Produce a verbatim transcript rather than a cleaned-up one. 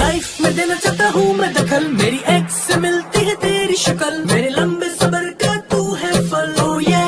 Life में देना चाहता हूँ मैं दखल, मेरी एक्स से मिलती है तेरी शक्ल, मेरे लंबे सबर का तू है फल। ओ ये